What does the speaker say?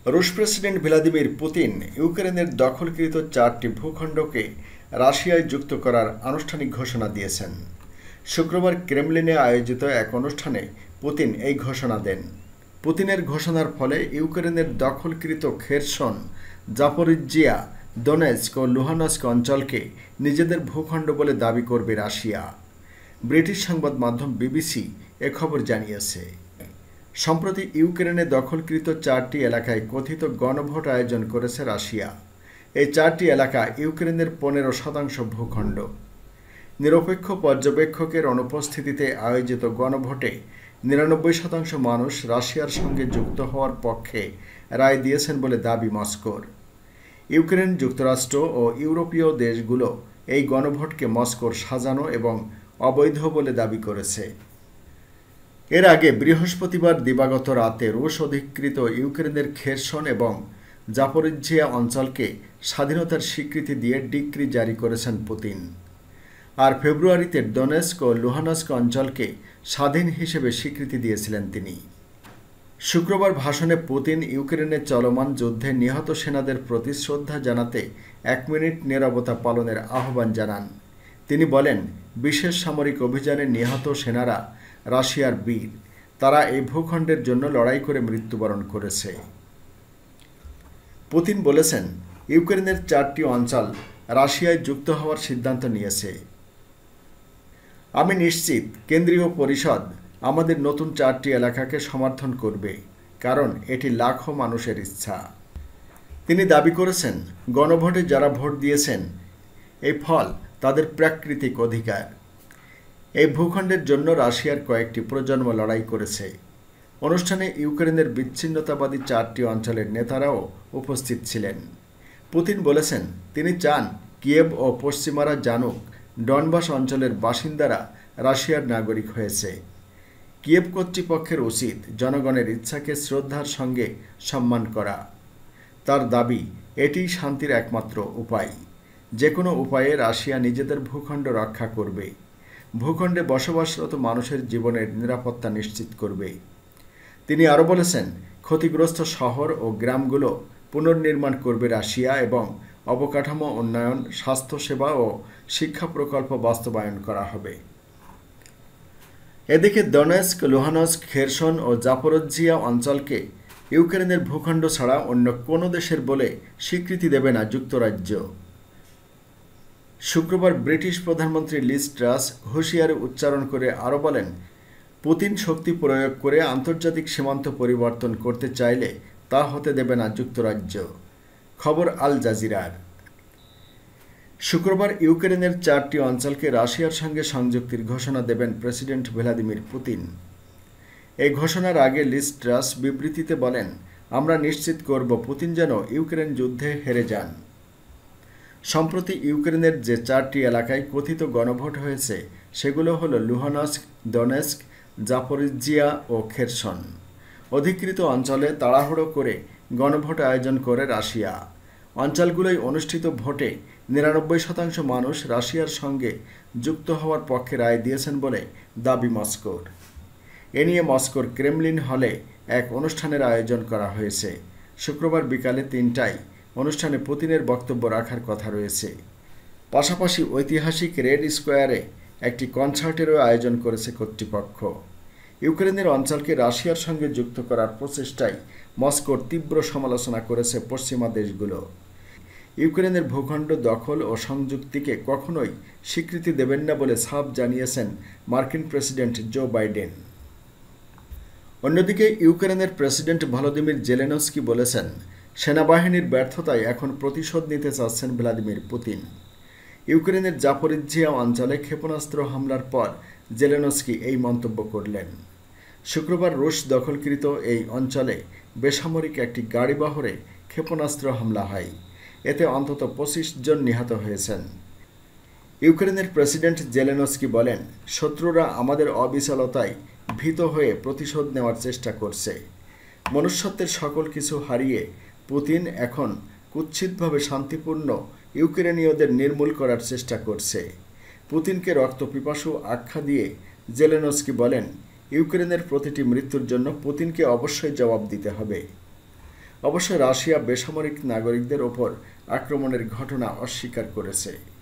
রুশ president Vladimir Putin ইউক্রেনের দখলকৃত 4টি ভূখণ্ডকে রাশিয়ায় যুক্ত করার আনুষ্ঠানিক ঘোষণা দিয়েছেন। শুক্রবার ক্রেমলিনে আয়োজিত এক অনুষ্ঠানে পুতিন এই ঘোষণা দেন। পুতিনের ঘোষণার ফলে ইউক্রেনের দখলকৃত খেরসন, জাপোরিজ্জিয়া, দোনেৎস্ক ও লুহানস্ক অঞ্চলকে নিজেদের ভূখণ্ড বলে দাবি করবে রাশিয়া। ব্রিটিশ সংবাদ মাধ্যম বিবিসি এ খবর জানিয়েছে। সম্প্রতি ইউক্রেনে দখলকৃত 4টি এলাকায় কথিত গণভোট আয়োজন করেছে রাশিয়া। এই 4টি এলাকা ইউক্রেনের 15% ভূখণ্ড। নিরপেক্ষ পর্যবেক্ষকের অনুপস্থিতিতে আয়োজিত গণভোটে 99% মানুষ রাশিয়ার সঙ্গে যুক্ত হওয়ার পক্ষে রায় দিয়েছেন বলে দাবি মস্কোর। ইউক্রেন, যুক্তরাষ্ট্র ও ইউরোপীয় দেশগুলো এই গণভোটকে মস্কোর সাজানো এবং অবৈধ বলে দাবি করেছে। এর আগে বৃহস্পতিবার দিবাগত রাতে রুশ অধিকৃত ইউক্রেনের খেরসন এবং জাপোরিজ্জিয়া অঞ্চলকে স্বাধীনতার স্বীকৃতি দিয়ে ডিক্রি জারি করেছেন পুতিন। আর ফেব্রুয়ারিতে দোনেৎস্ক ও লুহানস্ক অঞ্চলকে স্বাধীন হিসেবে স্বীকৃতি দিয়েছিলেন তিনি। শুক্রবার ভাষণে পুতিন ইউক্রেনের চলমান যুদ্ধে নিহত সেনাদের প্রতি শ্রদ্ধা জানাতে 1 মিনিট নীরবতা পালনের আহ্বান জানান। তিনি বলেন, বিশেষ সামরিক অভিযানে নিহত সেনারা রাশিয়ার বীর। তারা এই ভূখণ্ডের জন্য লড়াই করে মৃত্যুবরণ করেছে। পুতিন বলেছেন, ইউক্রেনের 4টি অঞ্চল রাশিয়ায় যুক্ত হওয়ার সিদ্ধান্ত নিয়েছে। আমি নিশ্চিত কেন্দ্রীয় পরিষদ আমাদের নতুন 4টি এলাকাকে সমর্থন করবে, কারণ এটি লাখো মানুষের ইচ্ছা। তিনি দাবি করেছেন, গণভোটে যারা ভোট দিয়েছেন এই ফল তাদের প্রাকৃতিক অধিকার। এই ভূখণ্ডের জন্য রাশিয়ার কয়েকটি প্রজন্ম লড়াই করেছে। অনুষ্ঠানে ইউক্রেনের বিচ্ছিন্নতাবাদী 4টি অঞ্চলের নেতারাও উপস্থিত ছিলেন। পুতিন বলেছেন, তিনি চান কিয়েভ ও পশ্চিমারা জানুক ডনবাস অঞ্চলের বাসিন্দারা রাশিয়ার নাগরিক হয়েছে। কিয়েভ কর্তৃপক্ষের উচিত জনগণের ইচ্ছাকে শ্রদ্ধার সঙ্গে সম্মান করা। তার দাবি, এটিই শান্তির একমাত্র উপায়। যে কোনো উপায়ে রাশিয়া নিজেদের ভূখণ্ড রক্ষা করবে, ভূখণ্ডে বসবাসরত মানুষের জীবনের নিরাপত্তা নিশ্চিত করবে। তিনি আরও বলেছেন, ক্ষতিগ্রস্ত শহর ও গ্রামগুলো পুনর্নির্মাণ করবে রাশিয়া এবং অবকাঠামো উন্নয়ন, স্বাস্থ্যসেবা ও শিক্ষা প্রকল্প বাস্তবায়ন করা হবে। এদিকে দোনেৎস্ক, লুহানস্ক, খেরসন ও জাপোরিজ্জিয়া অঞ্চলকে ইউক্রেনের ভূখণ্ড ছাড়া অন্য কোনো দেশের বলে স্বীকৃতি দেবে না যুক্তরাজ্য। শুক্রবার ব্রিটিশ প্রধানমন্ত্রী লিজ ট্রাস হুঁশিয়ারি উচ্চারণ করে আরও বলেন, পুতিন শক্তি প্রয়োগ করে আন্তর্জাতিক সীমান্ত পরিবর্তন করতে চাইলে তা হতে দেবে না যুক্তরাজ্য। খবর আল জাজিরার। শুক্রবার ইউক্রেনের 4টি অঞ্চলকে রাশিয়ার সঙ্গে সংযুক্তির ঘোষণা দেবেন প্রেসিডেন্ট ভ্লাদিমির পুতিন। এই ঘোষণার আগে লিজ ট্রাস বিবৃতিতে বলেন, আমরা নিশ্চিত করব পুতিন যেন ইউক্রেন যুদ্ধে হেরে যান। সম্প্রতি ইউক্রেনের যে 4টি এলাকায় কথিত গণভোট হয়েছে সেগুলো হলো লুহানস্ক, দোনেৎস্ক, জাপোরিজ্জিয়া ও খেরসন। অধিকৃত অঞ্চলে তাড়াহুড়ো করে গণভোট আয়োজন করে রাশিয়া। অঞ্চলগুলোয় অনুষ্ঠিত ভোটে 99% মানুষ রাশিয়ার সঙ্গে যুক্ত হওয়ার পক্ষে রায় দিয়েছেন বলে দাবি মস্কোর। এ নিয়ে মস্কোর ক্রেমলিন হলে এক অনুষ্ঠানের আয়োজন করা হয়েছে। শুক্রবার বিকালে 3টায় অনুষ্ঠানে পুতিনের বক্তব্য রাখার কথা রয়েছে। পাশাপাশি ঐতিহাসিক রেড স্কোয়ারে একটি কনসার্টেরও আয়োজন করেছে কর্তৃপক্ষ। ইউক্রেনের অঞ্চলকে রাশিয়ার সঙ্গে যুক্ত করার প্রচেষ্টায় মস্কোর তীব্র সমালোচনা করেছে পশ্চিমা দেশগুলো। ইউক্রেনের ভূখণ্ড দখল ও সংযুক্তিকে কখনোই স্বীকৃতি দেবেন না বলে সাফ জানিয়েছেন মার্কিন প্রেসিডেন্ট জো বাইডেন। অন্যদিকে ইউক্রেনের প্রেসিডেন্ট ভলোদিমির জেলেনস্কি বলেছেন, সেনাবাহিনীর ব্যর্থতায় এখন প্রতিশোধ নিতে চাচ্ছেন ভ্লাদিমির পুতিন। ইউক্রেনের জাপোরিজ্জিয়া অঞ্চলে ক্ষেপণাস্ত্র হামলার পর জেলেনস্কি এই মন্তব্য করলেন। শুক্রবার রুশ দখলকৃত এই অঞ্চলে বেসামরিক একটি গাড়িবহরে ক্ষেপণাস্ত্র হামলা হয়। এতে অন্তত 25 জন নিহত হয়েছেন। ইউক্রেনের প্রেসিডেন্ট জেলেনস্কি বলেন, শত্রুরা আমাদের অবিচলতায় ভীত হয়ে প্রতিশোধ নেওয়ার চেষ্টা করছে। মনুষ্যত্বের সকল কিছু হারিয়ে পুতিন এখন কুৎসিতভাবে শান্তিপূর্ণ ইউক্রেনীয়দের নির্মূল করার চেষ্টা করছে। পুতিনকে রক্তপিপাসু আখ্যা দিয়ে জেলেনস্কি বলেন, ইউক্রেনের প্রতিটি মৃত্যুর জন্য পুতিনকে অবশ্যই জবাব দিতে হবে। অবশ্য রাশিয়া বেসামরিক নাগরিকদের ওপর আক্রমণের ঘটনা অস্বীকার করেছে।